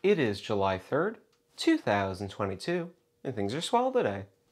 It is July 3rd, 2022, and things are swell today.